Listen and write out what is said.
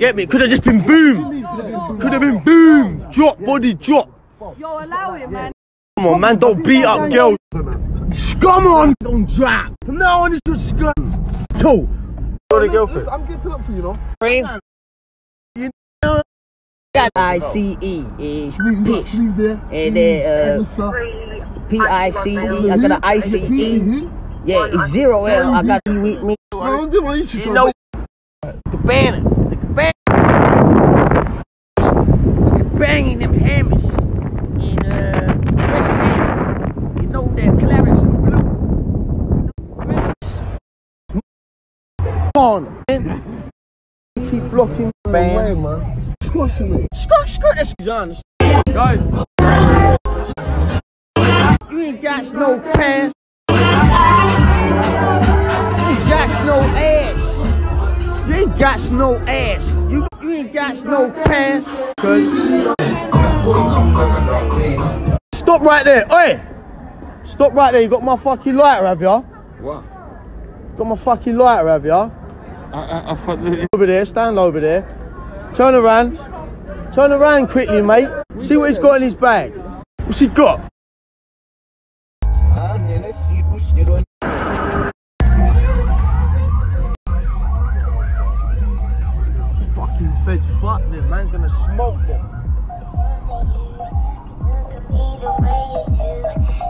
Get me? Could have just been boom. Could have been boom. Drop, body, drop. Yo, allow it, man. Come on, man, don't beat up girls. Come on, don't drop. From now on, it's just scum. Two. You're the girlfriend. I'm getting up for you, know. You know. Got I-C-E is pitch. And then P-I-C-E, I got an I-C-E. Yeah, it's 0 L. I got you with me. You know, Cabana. The Cabana. You're banging them hammers in West Ham. You know that Clarence and Blue. Come on, man. Keep blocking away, man. Squashing me. Squash. That's John. Guys. You ain't got no pants. You ain't got no ass. You ain't got no ass. You ain't got no pants. Stop right there. Oi! Stop right there. You got my fucking lighter, have ya? What? Got my fucking lighter, have ya? I Over there, stand over there. Turn around. Turn around quickly, mate. See what he's got in his bag. What's he got? Fucking feds, fuck them, man's gonna smoke them.